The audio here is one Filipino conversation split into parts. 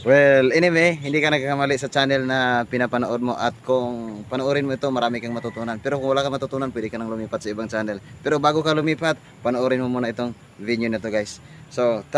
Well, anyway, hindi ka nagkakamali sa channel na pinapanood mo at kung panoorin mo ito, marami kang matutunan. Pero kung wala kang matutunan, pwede ka nang lumipat sa ibang channel. Pero bago ka lumipat, panoorin mo muna itong video na to, guys. So,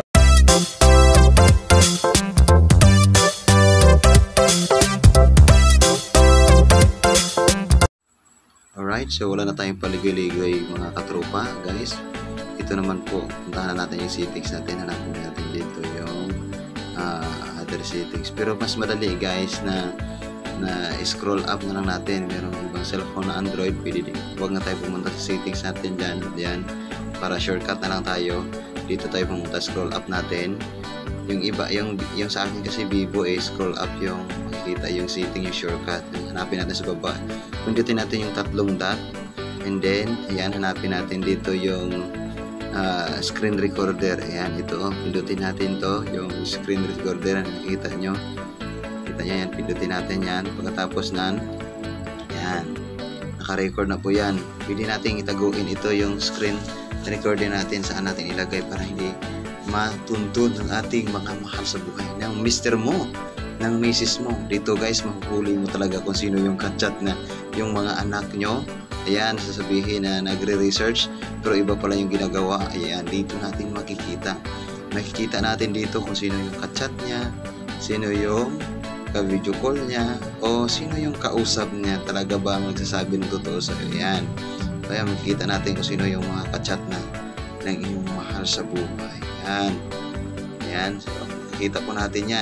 alright, so wala na tayong paligoy-ligoy mga katropa, guys. Ito naman po, puntahan na natin yung settings natin. Hanapin natin dito yung other settings. Pero mas madali, guys, na scroll up na lang natin. Merong ibang cellphone na Android, pwede din. Huwag na tayo pumunta sa settings natin dyan. Para shortcut na lang tayo. Dito tayo pumunta, scroll up natin. Yung iba, yung sa akin kasi Vivo, scroll up yung makikita yung setting, yung shortcut. Hanapin natin sa baba. Pindutin natin yung tatlong dot. And then, ayan, hanapin natin dito yung screen recorder. Ayan, ito. Pindutin natin to, yung screen recorder. Nakikita nyo. Kita nyo yan. Pindutin natin yan. Pagkatapos nan, ayan. Naka-record na po yan. Pwede natin itaguin ito yung screen recorder natin. Saan natin ilagay para hindi matuntun ng ating mga mahal sa buhay. Ng mister mo, ng misis mo. Dito, guys, mahuhuli mo talaga kung sino yung kachat na yung mga anak nyo. Ayan, sasabihin na nagre-research pero iba pala yung ginagawa. Ayan, dito natin makikita. Makikita natin dito kung sino yung kachat niya, sino yung ka-video call niya, o sino yung kausap niya. Talaga ba magsasabi ng totoo sa'yo? Ayan. Kaya makikita natin kung sino yung mga kachat na ng iyong mahal sa buhay. Ayan. Ayan. So, makikita po natin yan.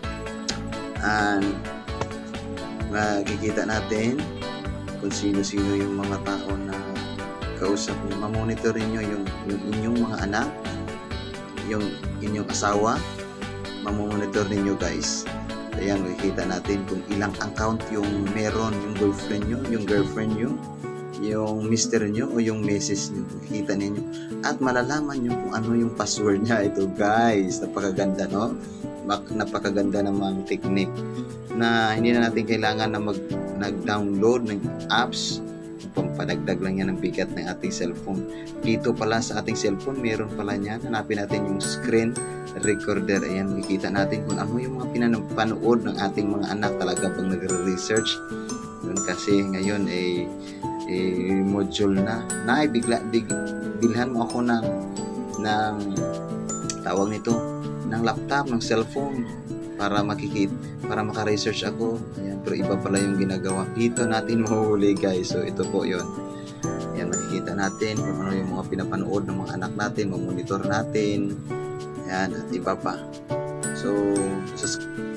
And makikita natin kung sino-sino yung mga tao na kausap nyo. Mamonitorin nyo yung inyong mga anak, yung inyong asawa. Mamonitor ninyo, guys. Ayan, makikita natin kung ilang account yung meron yung boyfriend nyo, yung girlfriend nyo, yung mister nyo, o yung misis nyo. Makikita ninyo. At malalaman nyo kung ano yung password niya. Ito, guys. Napakaganda, no? Napakaganda namang technique na hindi na natin kailangan na nag-download ng apps. Pampadagdag lang yan ng bigat ng ating cellphone. Dito pala sa ating cellphone, meron pala niyan. Hanapin natin yung screen recorder. Ayan, makikita natin kung ano yung mga pinapanood ng ating mga anak. Talaga pag nagre-research. Yun kasi ngayon module na. Bilhan mo ako ng tawag nito, ng laptop, ng cellphone para maka-research ako. Ayan, pero iba pala yung ginagawa. Dito natin mahuhuli, guys. So ito po yon. Ayan, makikita natin kung ano yung mga pinapanood ng mga anak natin, mamonitor natin. Ayan, at iba pa. So